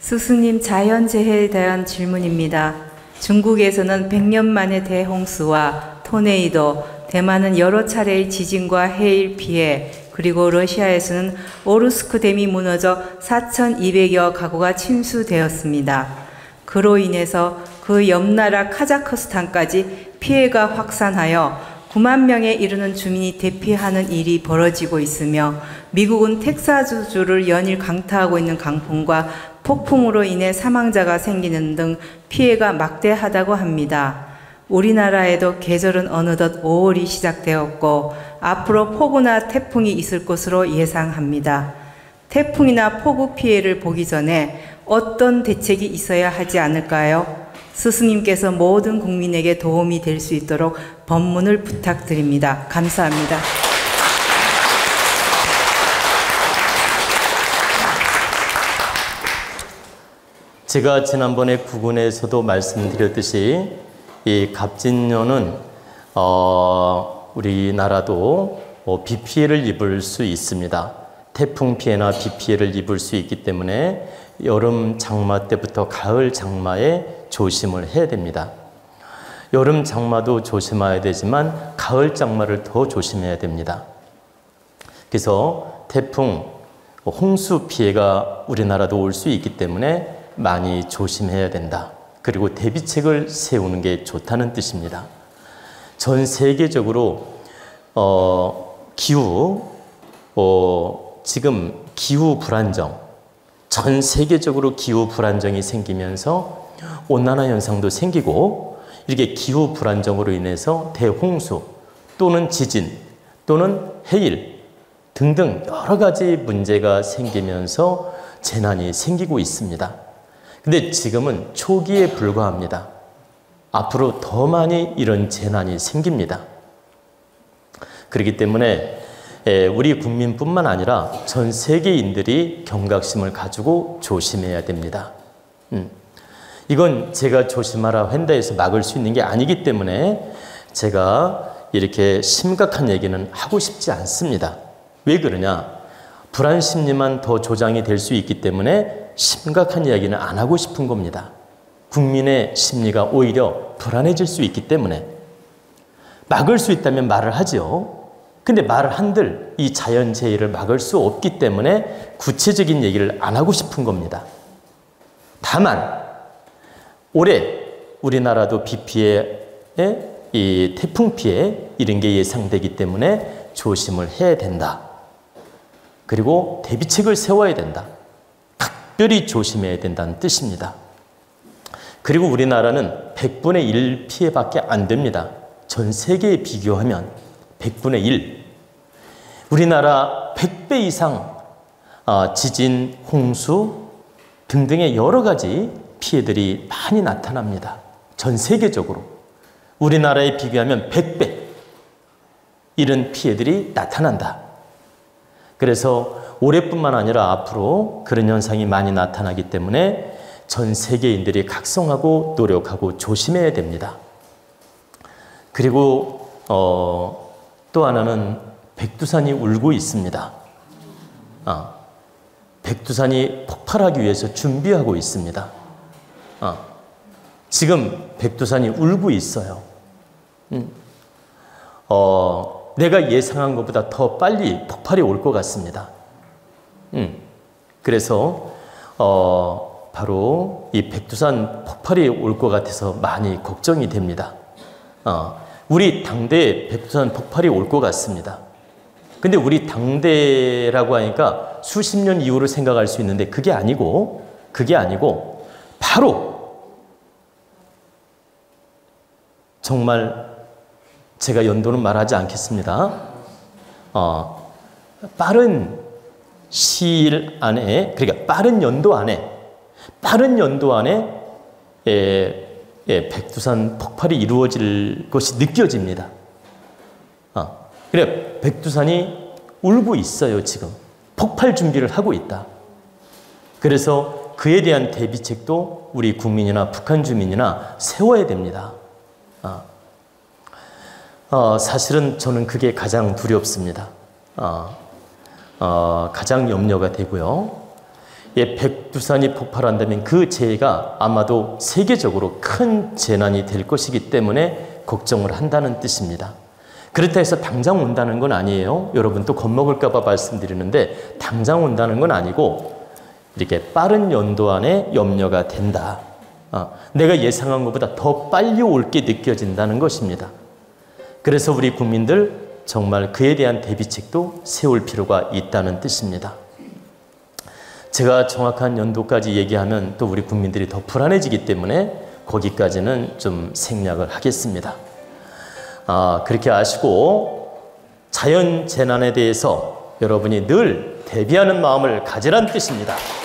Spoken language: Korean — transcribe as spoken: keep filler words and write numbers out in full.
스승님, 자연재해에 대한 질문입니다. 중국에서는 백 년 만의 대홍수와 토네이도, 대만은 여러 차례의 지진과 해일 피해, 그리고 러시아에서는 오르스크 댐이 무너져 사천이백여 가구가 침수되었습니다. 그로 인해서 그 옆나라 카자흐스탄까지 피해가 확산하여 구만 명에 이르는 주민이 대피하는 일이 벌어지고 있으며, 미국은 텍사스주를 연일 강타하고 있는 강풍과 폭풍으로 인해 사망자가 생기는 등 피해가 막대하다고 합니다. 우리나라에도 계절은 어느덧 오월이 시작되었고 앞으로 폭우나 태풍이 있을 것으로 예상합니다. 태풍이나 폭우 피해를 보기 전에 어떤 대책이 있어야 하지 않을까요? 스승님께서 모든 국민에게 도움이 될 수 있도록 법문을 부탁드립니다. 감사합니다. 제가 지난번에 구군에서도 말씀드렸듯이 이 갑진년은 어, 우리나라도 어, 비 피해를 입을 수 있습니다. 태풍 피해나 비 피해를 입을 수 있기 때문에 여름 장마 때부터 가을 장마에 조심을 해야 됩니다. 여름 장마도 조심해야 되지만 가을 장마를 더 조심해야 됩니다. 그래서 태풍, 홍수 피해가 우리나라도 올 수 있기 때문에 많이 조심해야 된다. 그리고 대비책을 세우는 게 좋다는 뜻입니다. 전 세계적으로 어, 기후, 어, 지금 기후 불안정, 전 세계적으로 기후 불안정이 생기면서 온난화 현상도 생기고, 이렇게 기후 불안정으로 인해서 대홍수 또는 지진 또는 해일 등등 여러 가지 문제가 생기면서 재난이 생기고 있습니다. 근데 지금은 초기에 불과합니다. 앞으로 더 많이 이런 재난이 생깁니다. 그렇기 때문에 우리 국민뿐만 아니라 전 세계인들이 경각심을 가지고 조심해야 됩니다. 음. 이건 제가 조심하라 한다 해서 막을 수 있는 게 아니기 때문에 제가 이렇게 심각한 얘기는 하고 싶지 않습니다. 왜 그러냐? 불안 심리만 더 조장이 될 수 있기 때문에 심각한 이야기는 안 하고 싶은 겁니다. 국민의 심리가 오히려 불안해질 수 있기 때문에. 막을 수 있다면 말을 하죠. 근데 말을 한들 이 자연재해를 막을 수 없기 때문에 구체적인 얘기를 안 하고 싶은 겁니다. 다만 올해 우리나라도 비 피해, 이 태풍 피해 이런 게 예상되기 때문에 조심을 해야 된다. 그리고 대비책을 세워야 된다. 각별히 조심해야 된다는 뜻입니다. 그리고 우리나라는 백분의 일 피해밖에 안 됩니다. 전 세계에 비교하면 백분의 일. 우리나라 백 배 이상 지진, 홍수 등등의 여러 가지 피해들이 많이 나타납니다. 전 세계적으로. 우리나라에 비교하면 백 배 이런 피해들이 나타난다. 그래서 올해뿐만 아니라 앞으로 그런 현상이 많이 나타나기 때문에 전 세계인들이 각성하고 노력하고 조심해야 됩니다. 그리고 어, 또 하나는 백두산이 울고 있습니다. 아, 백두산이 폭발하기 위해서 준비하고 있습니다. 아, 지금 백두산이 울고 있어요. 음. 어, 내가 예상한 것보다 더 빨리 폭발이 올 것 같습니다. 음. 그래서 어, 바로 이 백두산 폭발이 올 것 같아서 많이 걱정이 됩니다. 어, 우리 당대에 백두산 폭발이 올 것 같습니다. 근데 우리 당대라고 하니까 수십 년 이후를 생각할 수 있는데 그게 아니고 그게 아니고 바로 정말 제가 연도는 말하지 않겠습니다. 어, 빠른 시일 안에, 그러니까 빠른 연도 안에, 빠른 연도 안에 예, 예, 백두산 폭발이 이루어질 것이 느껴집니다. 어, 그래 백두산이 울고 있어요. 지금 폭발 준비를 하고 있다. 그래서 그에 대한 대비책도 우리 국민이나 북한 주민이나 세워야 됩니다. 어. 어, 사실은 저는 그게 가장 두렵습니다. 어, 어, 가장 염려가 되고요. 예, 백두산이 폭발한다면 그 재해가 아마도 세계적으로 큰 재난이 될 것이기 때문에 걱정을 한다는 뜻입니다. 그렇다 해서 당장 온다는 건 아니에요. 여러분 또 겁먹을까 봐 말씀드리는데 당장 온다는 건 아니고 이렇게 빠른 연도 안에 염려가 된다. 어, 내가 예상한 것보다 더 빨리 올 게 느껴진다는 것입니다. 그래서 우리 국민들 정말 그에 대한 대비책도 세울 필요가 있다는 뜻입니다. 제가 정확한 연도까지 얘기하면 또 우리 국민들이 더 불안해지기 때문에 거기까지는 좀 생략을 하겠습니다. 아, 그렇게 아시고 자연 재난에 대해서 여러분이 늘 대비하는 마음을 가지란 뜻입니다.